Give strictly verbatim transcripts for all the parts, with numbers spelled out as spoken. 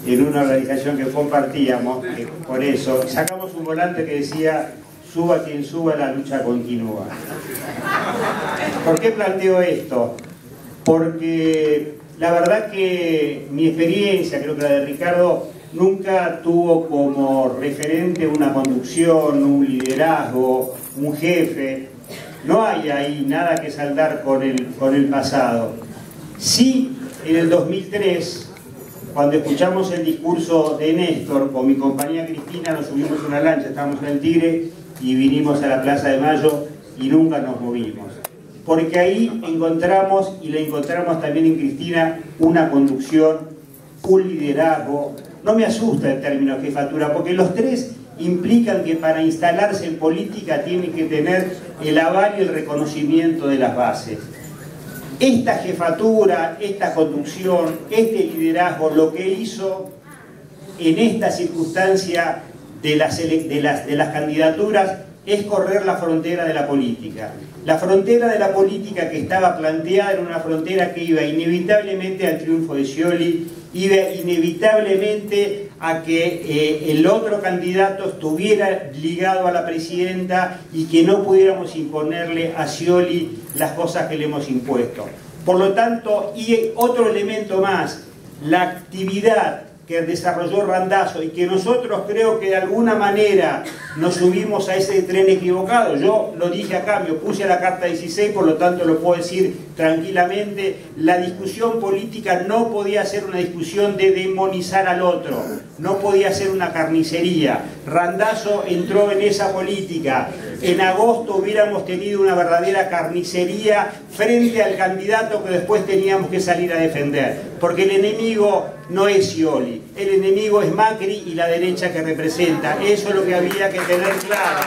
en una organización que compartíamos, que por eso sacamos un volante que decía: suba quien suba, la lucha continúa. ¿Por qué planteo esto? Porque la verdad que mi experiencia, creo que la de Ricardo, nunca tuvo como referente una conducción, un liderazgo, un jefe. No hay ahí nada que saldar con el, con el pasado. Sí, en el dos mil tres, cuando escuchamos el discurso de Néstor, con mi compañera Cristina nos subimos a una lancha, estábamos en el Tigre y vinimos a la Plaza de Mayo y nunca nos movimos. Porque ahí encontramos, y la encontramos también en Cristina, una conducción, un liderazgo. No me asusta el término jefatura, porque los tres implican que para instalarse en política tienen que tener el aval y el reconocimiento de las bases. Esta jefatura, esta conducción, este liderazgo, lo que hizo en esta circunstancia de las, de las, de las candidaturas es correr la frontera de la política. La frontera de la política que estaba planteada era una frontera que iba inevitablemente al triunfo de Scioli, iba inevitablemente a que eh, el otro candidato estuviera ligado a la presidenta y que no pudiéramos imponerle a Scioli las cosas que le hemos impuesto. Por lo tanto, y otro elemento más, la actividad que desarrolló Randazzo y que nosotros creo que de alguna manera nos subimos a ese tren equivocado. Yo lo dije acá, me opuse a la Carta dieciséis, por lo tanto lo puedo decir tranquilamente. La discusión política no podía ser una discusión de demonizar al otro, no podía ser una carnicería. Randazzo entró en esa política. En agosto hubiéramos tenido una verdadera carnicería frente al candidato que después teníamos que salir a defender, porque el enemigo no es Scioli, el enemigo es Macri y la derecha que representa. Eso es lo que había que tener claro.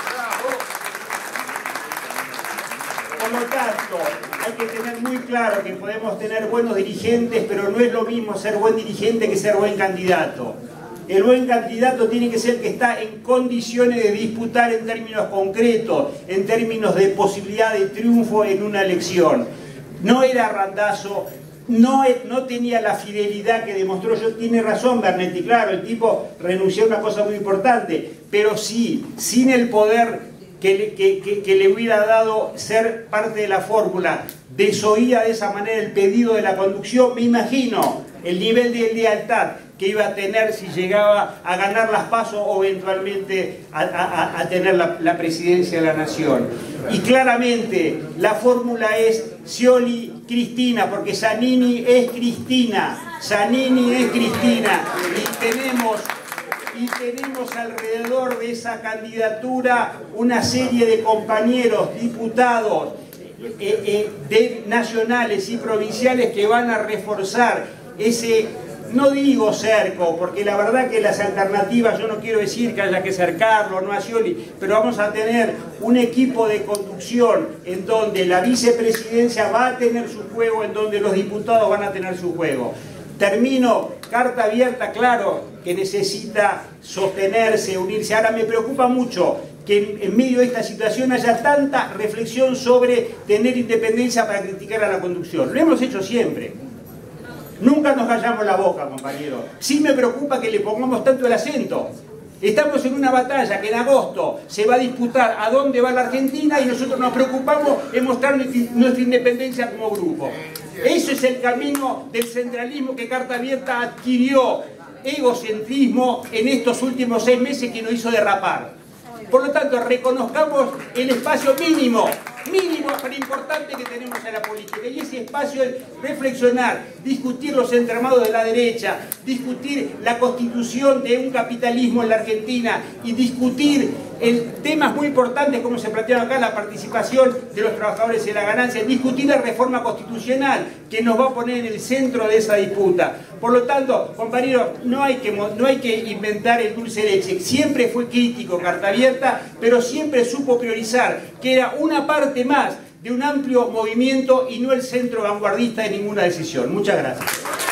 Por lo tanto, hay que tener muy claro que podemos tener buenos dirigentes, pero no es lo mismo ser buen dirigente que ser buen candidato. El buen candidato tiene que ser el que está en condiciones de disputar en términos concretos, en términos de posibilidad de triunfo en una elección. No era Randazzo, no, no tenía la fidelidad que demostró. Yo tiene razón Bernetti, claro, el tipo renunció a una cosa muy importante, pero sí, sin el poder que le, que, que, que le hubiera dado ser parte de la fórmula, desoía de esa manera el pedido de la conducción. Me imagino el nivel de lealtad que iba a tener si llegaba a ganar las PASO o eventualmente a, a, a tener la, la presidencia de la nación. Y claramente la fórmula es Scioli-Cristina, porque Zanini es Cristina, Zanini es Cristina, y tenemos, y tenemos alrededor de esa candidatura una serie de compañeros, diputados, eh, eh, de nacionales y provinciales que van a reforzar ese, no digo cerco, porque la verdad que las alternativas, yo no quiero decir que haya que cercarlo, no a Scioli, pero vamos a tener un equipo de conducción en donde la vicepresidencia va a tener su juego, en donde los diputados van a tener su juego. Termino, carta abierta, claro, que necesita sostenerse, unirse. Ahora me preocupa mucho que en, en medio de esta situación haya tanta reflexión sobre tener independencia para criticar a la conducción. Lo hemos hecho siempre. Nunca nos callamos la boca, compañeros. Sí me preocupa que le pongamos tanto el acento. Estamos en una batalla que en agosto se va a disputar a dónde va la Argentina y nosotros nos preocupamos en mostrar nuestra independencia como grupo. Ese es el camino del centralismo que Carta Abierta adquirió, egocentrismo, en estos últimos seis meses que nos hizo derrapar. Por lo tanto, reconozcamos el espacio mínimo, mínimo pero importante que tenemos en la política, y ese espacio es reflexionar, discutir los entramados de la derecha, discutir la constitución de un capitalismo en la Argentina y discutir el, temas muy importantes como se plantean acá, la participación de los trabajadores en la ganancia, discutir la reforma constitucional que nos va a poner en el centro de esa disputa. Por lo tanto, compañeros, no hay que, no hay que inventar el dulce de leche. Siempre fue crítico Carta Abierta, pero siempre supo priorizar que era una parte más de un amplio movimiento y no el centro vanguardista de ninguna decisión. Muchas gracias.